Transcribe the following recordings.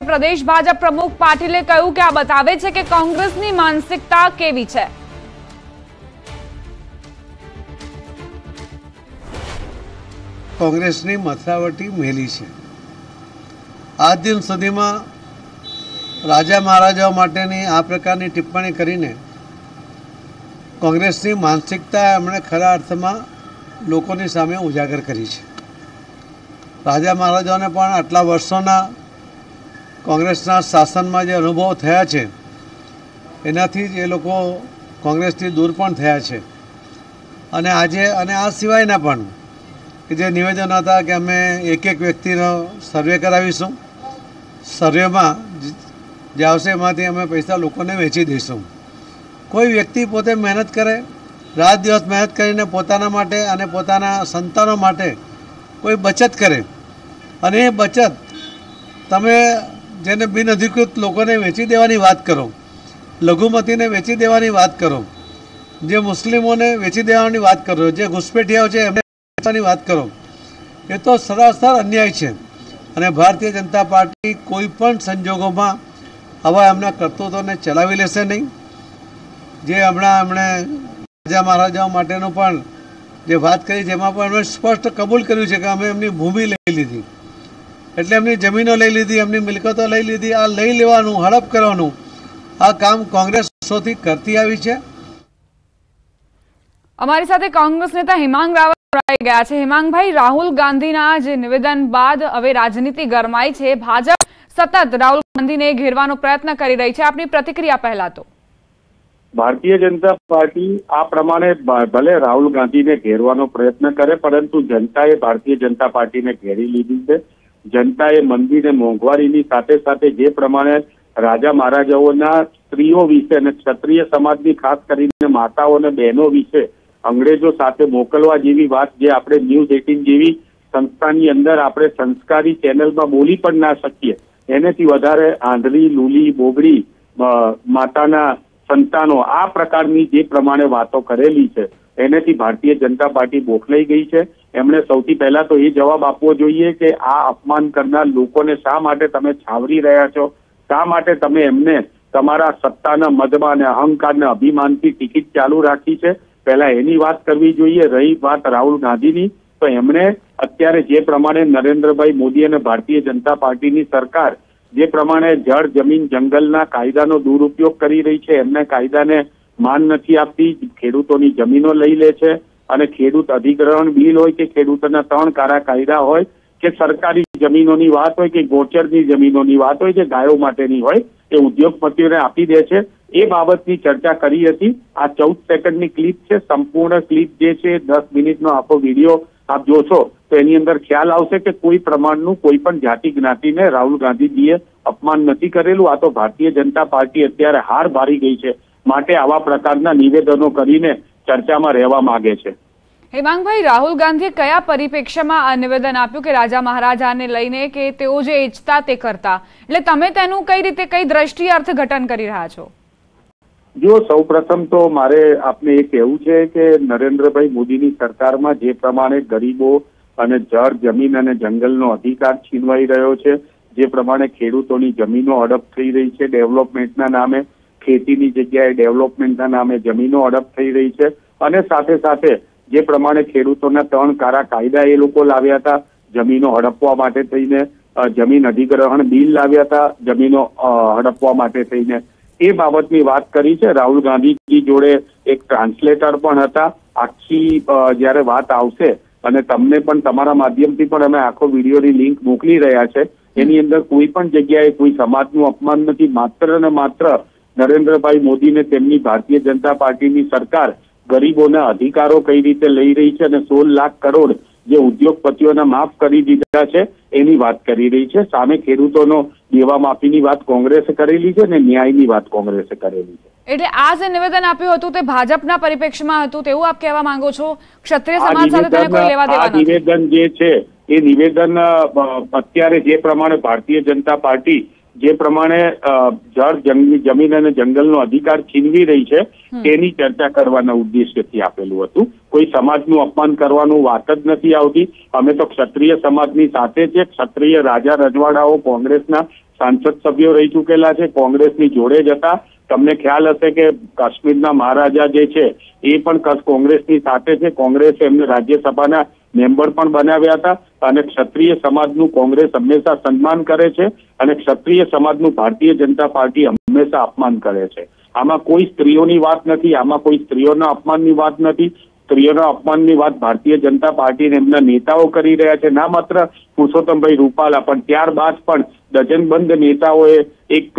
પ્રદેશ ભાજપ પ્રમુખ પાટીલે કહ્યું કે આ બતાવે છે કે કોંગ્રેસની માનસિકતા કેવી છે। કોંગ્રેસની મથાવટી મેલી છે। આજ દિન સુધીમાં રાજા મહારાજાઓ માટેની આ પ્રકારની ટિપ્પણી કરીને કોંગ્રેસની માનસિકતા એમણે ખરા અર્થમાં લોકોની સામે ઉજાગર કરી છે। રાજા મહારાજાઓને પણ આટલા વર્ષોના કોંગ્રેસના શાસનમાં જે અનુભવ થયા છે એનાથી જ એ લોકો કોંગ્રેસથી દૂર પણ થયા છે। અને આજે અને આ સિવાયના પણ કે જે નિવેદન હતા કે અમે એક એક વ્યક્તિનો સર્વે કરાવીશું, સર્વેમાં જે આવશે એમાંથી અમે પૈસા લોકોને વેચી દઈશું। કોઈ વ્યક્તિ પોતે મહેનત કરે, રાત દિવસ મહેનત કરીને પોતાના માટે અને પોતાના સંતાનો માટે કોઈ બચત કરે અને એ બચત તમે જેને બિનઅધિકૃત લોકોને વેચી દેવાની વાત કરો, લઘુમતીને વેચી દેવાની વાત કરો, જે મુસ્લિમોને વેચી દેવાની વાત કરો, જે ઘૂસપેઠિયાઓ છે એમને વેચવાની વાત કરો, એ તો સરાસર અન્યાય છે। અને ભારતીય જનતા પાર્ટી કોઈ પણ સંજોગોમાં આવા એમના કરતૂતોને ચલાવી લેશે નહીં। જે હમણાં એમણે રાજા મહારાજાઓ માટેનું પણ જે વાત કરી જેમાં પણ એમણે સ્પષ્ટ કબૂલ કર્યું છે કે અમે એમની ભૂમિ લઈ લીધી, એટલે એમની જમીનો લઈ લીધી, એમની મિલકતો લઈ લીધી। આ લઈ લેવાનું, હડપ કરવાનું આ કામ કોંગ્રેસ વર્ષોથી કરતી આવી છે। અમારી સાથે કોંગ્રેસ નેતા હેમાંગ રાવત જોડાઈ ગયા છે। હેમાંગભાઈ, રાહુલ ગાંધીના જે નિવેદન બાદ હવે રાજનીતિ ગરમાઈ છે। ભાજપ સતત રાહુલ ગાંધીને ઘેરવાનો પ્રયત્ન કરી રહી છે, આપની પ્રતિક્રિયા પહેલા તો? ભારતીય જનતા પાર્ટી આ પ્રમાણે ભલે રાહુલ ગાંધીને ઘેરવાનો પ્રયત્ન કરે, પરંતુ જનતાએ ભારતીય જનતા પાર્ટીને ઘેરી લીધી છે। જનતાએ મંદીને મોંઘવારીની સાથે સાથે જે પ્રમાણે રાજા મહારાજાઓના સ્ત્રીઓ વિશે અને ક્ષત્રિય સમાજની ખાસ કરીને માતાઓ અને બહેનો વિશે અંગ્રેજો સાથે મોકલવા જેવી વાત જે આપણે ન્યૂઝ 18 જેવી સંસ્થાની અંદર આપણે સંસ્કારી ચેનલમાં બોલી પણ ના શકીએ, એનાથી વધારે આંધળી, લૂલી, બોબડી માતાના સંતાનો આ પ્રકારની જે પ્રમાણે વાતો કરેલી છે એનાથી ભારતીય જનતા પાર્ટી બોખલાઈ ગઈ છે। એમણે સૌથી પહેલા તો એ જવાબ આપવો જોઈએ કે આ અપમાન કરનાર લોકોને શા માટે તમે છાવરી રહ્યા છો, શા માટે તમે એમને તમારા સત્તાના મદમાં અને અહંકારના અભિમાનથી ટિકિટ ચાલુ રાખી છે, પહેલા એની વાત કરવી જોઈએ। રહી વાત રાહુલ ગાંધીની, તો એમણે અત્યારે જે પ્રમાણે નરેન્દ્રભાઈ મોદી અને ભારતીય જનતા પાર્ટીની સરકાર જે પ્રમાણે જળ, જમીન, જંગલના કાયદાનો દુરુપયોગ કરી રહી છે, એમને કાયદાને માન નથી આપતી, ખેડૂતોની જમીનો લઈ લે છે અને ખેડૂત અધિગ્રહણ બિલ હોય કે ખેડૂતોના 3 કારા કાયદા હોય કે સરકારી જમીનોની વાત હોય કે ગોચરની જમીનોની વાત હોય કે ગાયો માટેની હોય એ ઉદ્યોગપતિઓને આપી દે છે। એ બાબતની ચર્ચા કરી હતી। આ 14 સેકન્ડની ક્લિપ છે, સંપૂર્ણ ક્લિપ જે છે 10 મિનિટનો આખો વિડીયો આપ જોશો તો એની અંદર ખ્યાલ આવશે કે કોઈ પ્રમાણનું કોઈ પણ જાતિ જ્ઞાતિને રાહુલ ગાંધીજીએ અપમાન નથી કરેલું। આ તો ભારતીય જનતા પાર્ટી અત્યારે હાર ભારી ગઈ છે, માટે આવા પ્રકારના નિવેદનો કરીને ચર્ચામાં રહેવા માંગે છે। હેમાંગભાઈ, રાહુલ ગાંધીએ કયા પરિપ્રેક્ષ્યમાં આ નિવેદન આપ્યું કે રાજા મહારાજાને લઈને કે તેઓ જે ઈચ્છતા તે કરતા, એટલે તમે તેનું કઈ રીતે, કઈ દ્રષ્ટિએ અર્થઘટન કરી રહ્યા છો? જો સૌપ્રથમ તો મારે આપને એ કહેવું છે કે નરેન્દ્રભાઈ મોદીની સરકારમાં જે પ્રમાણે ગરીબો અને જળ, જમીન અને જંગલનો અધિકાર છીનવાઈ રહ્યો છે, જે પ્રમાણે ખેડૂતોની જમીનો હડપ થઈ રહી છે, ડેવલપમેન્ટના નામે ખેતીની જગ્યાએ ડેવલપમેન્ટના નામે જમીનો હડપ થઈ રહી છે, અને સાથે સાથે જે પ્રમાણે ખેડૂતોના 3 કારા કાયદા એ લોકો લાવ્યા હતા જમીનો હડપવા માટે થઈને, જમીન અધિગ્રહણ બિલ લાવ્યા હતા જમીનો હડપવા માટે થઈને, એ બાબતની વાત કરી છે। રાહુલ ગાંધીજી જોડે એક ટ્રાન્સલેટર પણ હતા। આખી જ્યારે વાત આવશે અને તમને પણ તમારા માધ્યમથી પણ અમે આખો વિડીયોની લિંક મોકલી રહ્યા છે, એની અંદર કોઈ પણ જગ્યાએ કોઈ સમાજનું અપમાન નથી, માત્ર ને માત્ર નરેન્દ્રભાઈ મોદીને તેમની ભારતીય જનતા પાર્ટીની સરકાર ગરીબોના અધિકારો કઈ રીતે લઈ રહી છે અને 16 લાખ કરોડ જે ઉદ્યોગપતિઓને માફ કરી દીધા છે એની વાત કરી રહી છે। સામે ખેડૂતોનો દેવા માફીની વાત કોંગ્રેસે કરેલી છે અને ન્યાયની વાત કોંગ્રેસે કરેલી છે। એટલે આ જે નિવેદન આપ્યું હતું તે ભાજપના પરિપ્રેક્ષ્યમાં હતું તેવું આપ કહેવા માંગો છો? ક્ષત્રિય સમાજ સાથે તેને કોઈ લેવા દેવા નથી? નિવેદન જે છે એ નિવેદન અત્યારે જે પ્રમાણે ભારતીય જનતા પાર્ટી જે પ્રમાણે જળ, જમીન અને જંગલનો અધિકાર છીનવી રહી છે તેની ચર્ચા કરવાના ઉદ્દેશ્યથી આપેલું હતું। કોઈ સમાજનું અપમાન કરવાનું વાત જ નથી આવતી। અમે તો ક્ષત્રિય સમાજની સાથે છે। ક્ષત્રિય રાજા રજવાડાઓ કોંગ્રેસના સાંસદ સભ્યો રહી ચૂકેલા છે, કોંગ્રેસની જોડે જ હતા. તમને ખ્યાલ હશે કે કાશ્મીરના મહારાજા જે છે એ પણ કોંગ્રેસની સાથે છે. કોંગ્રેસે એમને રાજ્યસભાના મેમ્બર પણ બનાવ્યા હતા અને ક્ષત્રિય સમાજનું કોંગ્રેસ હંમેશા સન્માન કરે છે અને ક્ષત્રિય સમાજનું ભારતીય જનતા પાર્ટી હંમેશા અપમાન કરે છે. આમાં કોઈ સ્ત્રીઓની વાત નથી, આમાં કોઈ સ્ત્રીઓના અપમાનની વાત નથી. સ્ત્રીઓના અપમાનની વાત ભારતીય જનતા પાર્ટી એમના નેતાઓ કરી રહ્યા છે, ના માત્ર પુરુષોત્તમભાઈ રૂપાલા પણ ત્યારબાદ પણ ડઝનબંધ નેતાઓએ એક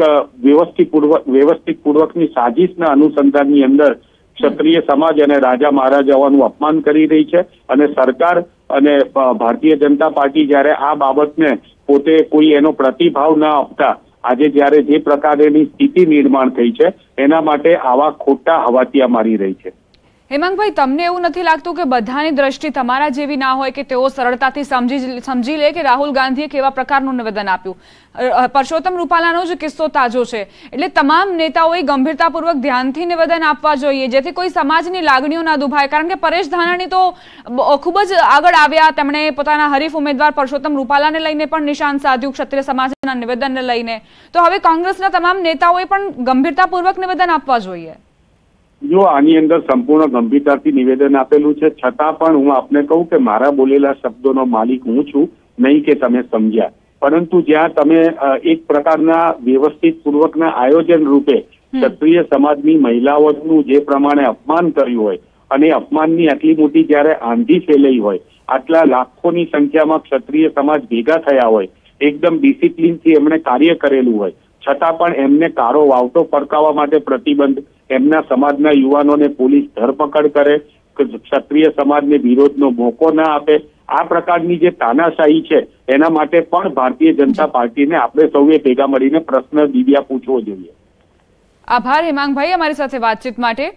વ્યવસ્થિત પૂર્વકની સાજિશના અનુસંધાનની અંદર ક્ષત્રિય સમાજ અને રાજા મહારાજાઓનું અપમાન કરી રહી છે. અને સરકાર અને ભારતીય જનતા પાર્ટી જ્યારે આ બાબતને પોતે કોઈ એનો પ્રતિભાવ ન આપતા આજે જ્યારે જે પ્રકારની સ્થિતિ નિર્માણ થઈ છે એના માટે આવા ખોટા હવાતિયા મારી રહી છે. હેમાંગભાઈ, તમને એવું નથી લાગતું કે બધાની દ્રષ્ટિ તમારા જેવી ના હોય કે તેઓ સરળતાથી સમજી લે કે રાહુલ ગાંધીએ કેવા પ્રકારનું નિવેદન આપ્યું? પરસોત્તમ રૂપાલાનો જ કિસ્સો તાજો છે, એટલે તમામ નેતાઓએ ગંભીરતાપૂર્વક ધ્યાનથી નિવેદન આપવા જોઈએ જેથી કોઈ સમાજની લાગણીઓ ના દુભાય. કારણ કે પરેશ ધાનાણી તો ખૂબ જ આગળ આવ્યા, તેમણે પોતાના હરીફ ઉમેદવાર પરસોત્તમ રૂપાલાને લઈને પણ નિશાન સાધ્યું ક્ષત્રિય સમાજના નિવેદનને લઈને. તો હવે કોંગ્રેસના તમામ નેતાઓએ પણ ગંભીરતાપૂર્વક નિવેદન આપવા જોઈએ. જો આની અંદર સંપૂર્ણ ગંભીરતાથી નિવેદન આપેલું છે, છતાં પણ હું આપને કહું કે મારા બોલેલા શબ્દોનો માલિક હું છું, નહીં કે તમે સમજ્યા. પરંતુ જ્યાં તમે એક પ્રકારના વ્યવસ્થિત પૂર્વકના આયોજન રૂપે ક્ષત્રિય સમાજની મહિલાઓનું જે પ્રમાણે અપમાન કર્યું હોય અને અપમાનની આટલી મોટી જ્યારે આંધી ફેલાઈ હોય, આટલા લાખોની સંખ્યામાં ક્ષત્રિય સમાજ ભેગા થયા હોય, એકદમ ડિસિપ્લિનથી એમણે કાર્ય કરેલું હોય, છતાં પણ એમને કારો વાવટો ફરકાવવા માટે પ્રતિબંધ, એમના સમાજના યુવાનોને પોલીસ ધરપકડ કરે, ક્ષત્રિય સમાજને વિરોધનો મોકો ના આપે, આ પ્રકારની જે તાનાશાહી છે એના માટે પણ ભારતીય જનતા પાર્ટીને આપણે સૌએ ભેગા મળીને પ્રશ્ન દિવ્યા પૂછવો જોઈએ. આભાર હેમાંગભાઈ અમારી સાથે વાતચીત માટે.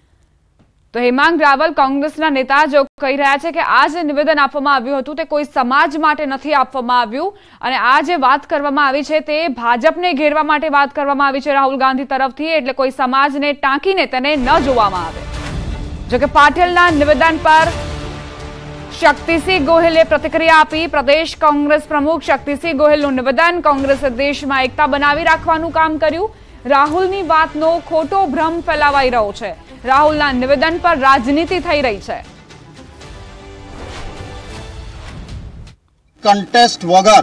તો હેમાંગ રાવલ કોંગ્રેસના નેતા જો કહી રહ્યા છે કે આ જે નિવેદન આપવામાં આવ્યું હતું તે કોઈ સમાજ માટે નથી આપવામાં આવ્યું અને આ જે વાત કરવામાં આવી છે તે ભાજપને ઘેરવા માટે વાત કરવામાં આવી છે રાહુલ ગાંધી તરફથી, એટલે કોઈ સમાજને ટાંકીને તેને ન જોવામાં આવે. જોકે પાટીલના નિવેદન પર શક્તિસિંહ ગોહિલે પ્રતિક્રિયા આપી. પ્રદેશ કોંગ્રેસ પ્રમુખ શક્તિસિંહ ગોહિલનું નિવેદન કોંગ્રેસે દેશમાં એકતા બનાવી રાખવાનું કામ કર્યું. રાહુલની વાતનો ખોટો ભ્રમ ફેલાવાઈ રહ્યો છે. રાહુલના નિવેદન પર રાજનીતિ થઈ રહી છે. કન્ટેસ્ટ વગર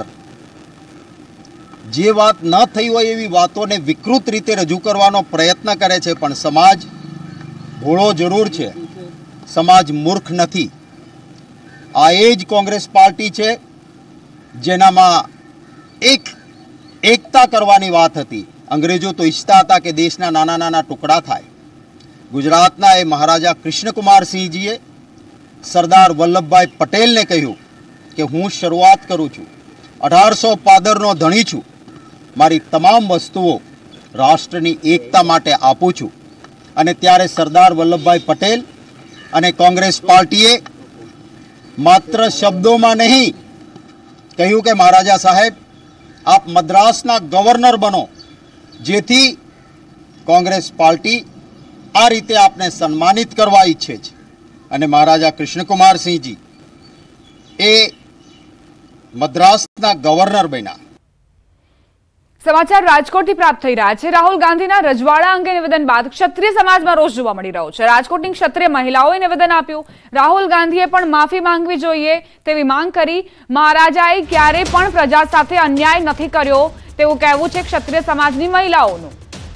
જે વાત ન થઈ હોય એવી વાતોને વિકૃત રીતે રજૂ કરવાનો પ્રયત્ન કરે છે, પણ સમાજ ભોળો જરૂર છે, સમાજ મૂર્ખ નથી. આ એ જ કોંગ્રેસ પાર્ટી છે જેનામાં એકતા કરવાની વાત હતી. અંગ્રેજો તો ઈચ્છતા હતા કે દેશના નાના નાના ટુકડા થાય. ગુજરાતના એ મહારાજા કૃષ્ણકુમારસિંહજીએ સરદાર વલ્લભભાઈ પટેલને કહ્યું કે હું શરૂઆત કરું છું, 1800 પાદરનો ધણી છું, મારી તમામ વસ્તુઓ રાષ્ટ્રની એકતા માટે આપું છું. અને ત્યારે સરદાર વલ્લભભાઈ પટેલ અને કોંગ્રેસ પાર્ટીએ માત્ર શબ્દોમાં નહીં કહ્યું કે મહારાજા સાહેબ આપ મદ્રાસના ગવર્નર બનો, જેથી કોંગ્રેસ પાર્ટી આ રીતે આપને સન્માનિત કરવા ઈચ્છે છે. અને મહારાજા કૃષ્ણકુમારસિંહજી એ મદ્રાસના ગવર્નર બન્યા. સમાચાર રાજકોટથી પ્રાપ્ત થઈ રહ્યા છે. રાહુલ ગાંધીના રજવાડા અંગે નિવેદન બાદ ક્ષત્રિય સમાજમાં રોષ જોવા મળી રહ્યો છે. રાજકોટની ક્ષત્રિય મહિલાઓએ નિવેદન આપ્યું. રાહુલ ગાંધીએ પણ માફી માંગવી જોઈએ તેવી માંગ કરી. મહારાજાએ ક્યારેય પણ પ્રજા સાથે અન્યાય નથી કર્યો તેવું કહેવું છે ક્ષત્રિય સમાજની મહિલાઓનું.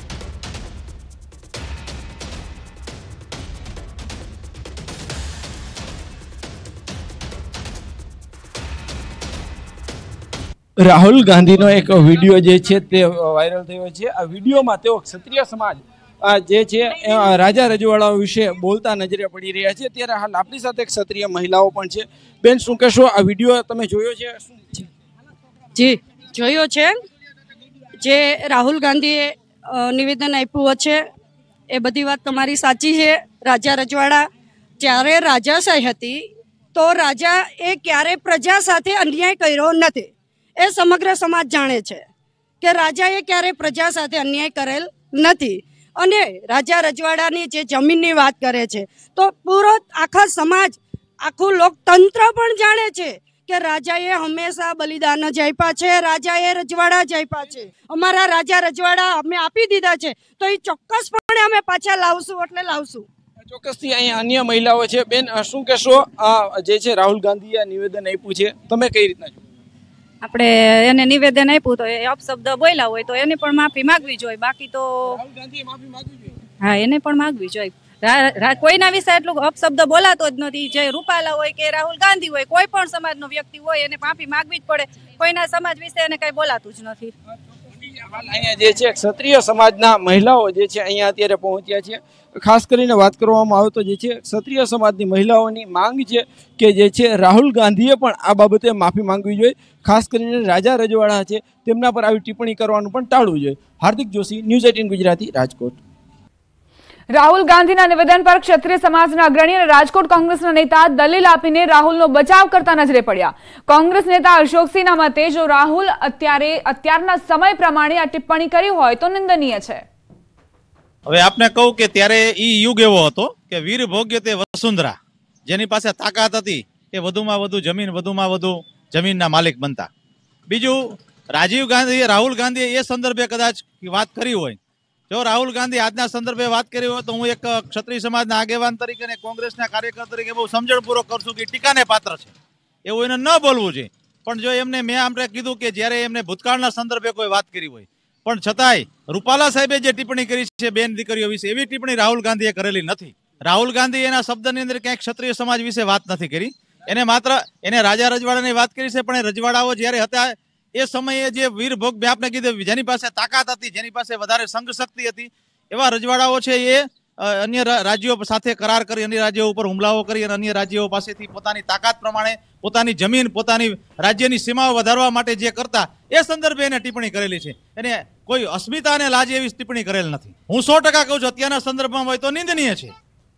રાહુલ ગાંધીનો એક વિડીયો જે છે તે વાયરલ થયો છે. આ વિડીયોમાં તેઓ ક્ષત્રિય સમાજ જે છે રાજા રજવાડાઓ વિશે બોલતા નજરે પડી રહ્યા છે. ત્યારે હાલ આપણી સાથે ક્ષત્રિય મહિલાઓ પણ છે. બેન, શું કહેશો? આ વિડીયો તમે જોયો છે? જી જોયો છે. જે રાહુલ ગાંધીએ નિવેદન આપ્યું છે એ બધી વાત તમારી સાચી છે. રાજા રજવાડા જ્યારે રાજાશાહી હતી તો રાજા એ ક્યારે પ્રજા સાથે અન્યાય કર્યો નથી. એ સમગ્ર સમાજ જાણે છે કે રાજાએ ક્યારે પ્રજા સાથે અન્યાય કરેલ નથી. અને રાજા રજવાડાની જે જમીનની વાત કરે છે તો પૂરો આખા સમાજ, આખું લોકતંત્ર પણ જાણે છે કે રાજાએ હંમેશા બલિદાન જ આપ્યા છે, રાજાએ રજવાડા જ આપ્યા છે, અમારા રાજા રજવાડા અમે આપી દીધા છે, તો એ ચોક્કસપણે અમે પાછા લાવશું એટલે લાવશું. ચોક્કસથી અહીંયા અન્ય મહિલાઓ છે. બેન, શું કહેશો? જે છે રાહુલ ગાંધીએ નિવેદન આપ્યું છે, તમે કઈ રીતના જો? આપણે એને નિવેદન આપ્યું તો એ અપશબ્દ બોલ્યા હોય તો એને પણ માફી માંગવી જોઈએ. બાકી તો રાહુલ ગાંધીએ માફી માંગવી જોઈએ. હા, એને પણ માંગવી જોઈએ. કોઈના વિશે એટલું અપશબ્દ બોલાતો જ નથી. જે રૂપાલા હોય કે રાહુલ ગાંધી હોય, કોઈ પણ સમાજનો વ્યક્તિ હોય એને માફી માંગવી જ પડે. કોઈના સમાજ વિશે એને કઈ બોલાતું જ નથી. અહીંયા જે છે ક્ષત્રિય સમાજના મહિલાઓ જે છે અહીંયા અત્યારે પહોંચ્યા છે. ખાસ કરીને વાત કરવામાં આવે તો જે છે ક્ષત્રિય સમાજની મહિલાઓની માંગ છે કે જે છે રાહુલ ગાંધીએ પણ આ બાબતે માફી માંગવી જોઈએ. ખાસ કરીને રાજા રજવાડા છે તેમના પર આવી ટિપ્પણી કરવાનું પણ ટાળવું જોઈએ. હાર્દિક જોશી, ન્યૂઝ 18 ગુજરાતી, રાજકોટ. રાહુલ ગાંધીના નિવેદન પર ક્ષત્રિય સમાજના અગ્રણી અને રાજકોટ કોંગ્રેસના નેતા દલીલ આપીને રાહુલનો બચાવ કરતા નજરે પડ્યા. કોંગ્રેસ નેતા અશોકસિંહના મતે જો રાહુલ અત્યારના સમય પ્રમાણે આ ટિપ્પણી કરી હોય તો નિંદનીય છે. હવે આપને કહું કે ત્યારે ઈ યુગ એવો હતો કે વીર ભોગ્ય તે વસુંધરા, જેની પાસે તાકાત હતી એ વધુમાં વધુ જમીન, વધુમાં વધુ જમીનના માલિક બનતા. બીજું, રાહુલ ગાંધીએ એ સંદર્ભે કદાચ વાત કરી હોય. જો રાહુલ ગાંધી આજના સંદર્ભે વાત કરી હોય તો હું એક ક્ષત્રિય સમાજના આગેવાન તરીકે અને કોંગ્રેસના કાર્યકર તરીકે બહુ સમજણપૂર્વક કરશું કે ટીકાને પાત્ર છે, એવું એને ન બોલવું જોઈએ. પણ જો એમને મેં આપણે કીધું કે જ્યારે એમને ભૂતકાળના સંદર્ભે કોઈ વાત કરી હોય, પણ છતાંય રૂપાલા સાહેબે જે ટિપ્પણી કરી છે બેન દીકરીઓ વિશે, એવી ટિપ્પણી રાહુલ ગાંધીએ કરેલી નથી. રાહુલ ગાંધી એના શબ્દની અંદર ક્યાંક ક્ષત્રિય સમાજ વિશે વાત નથી કરી. એને માત્ર રાજા રજવાડાની વાત કરી છે. પણ એ રજવાડાઓ જ્યારે હતા એ સમયે જે વીર ભોગ, મેં આપને કીધું, જેની પાસે તાકાત હતી, જેની પાસે વધારે સંઘ શક્તિ હતી, એવા રજવાડાઓ છે એ અન્ય રાજ્યો સાથે કરાર કરી, અન્ય રાજ્યો ઉપર હુમલાઓ કરી અને અન્ય રાજ્યો પાસેથી પોતાની તાકાત પ્રમાણે પોતાની જમીન, પોતાની રાજ્યની સીમાઓ વધારવા માટે જે કરતા, એ સંદર્ભે એને ટિપ્પણી કરેલી છે. એને કોઈ અસ્મિતા અને લાજ એવી ટિપ્પણી કરેલ નથી. હું 100% કહું છું અત્યારના સંદર્ભમાં હોય તો નિંદનીય છે.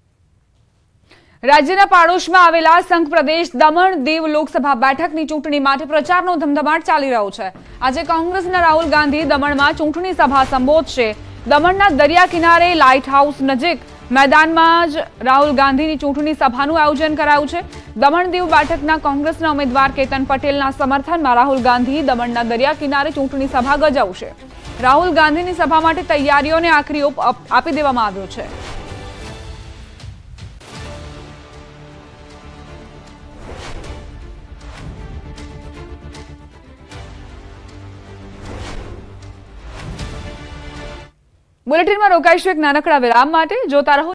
રાજ્યના પાડોશમાં આવેલા સંઘ પ્રદેશ દમણ દીવ લોકસભા બેઠકની ચૂંટણી માટે પ્રચારનો ધમધમાટ ચાલી રહ્યો છે. આજે કોંગ્રેસના રાહુલ ગાંધી દમણમાં ચૂંટણી સભા સંબોધશે. દમણના દરિયા કિનારે લાઇટ હાઉસ નજીક મેદાનમાં જ રાહુલ ગાંધીની ચૂંટણી સભાનું આયોજન કરાયું છે. દમણ દીવ બેઠકના કોંગ્રેસના ઉમેદવાર કેતન પટેલના સમર્થનમાં રાહુલ ગાંધી દમણના દરિયા કિનારે ચૂંટણી સભા ગજાવશે. રાહુલ ગાંધીની સભા માટે તૈયારીઓને આખરી ઓપ આપી દેવામાં આવ્યો છે. બુલેટિનમાં રોકાઈશું એક નાનકડા વિરામ માટે. જોતા રહો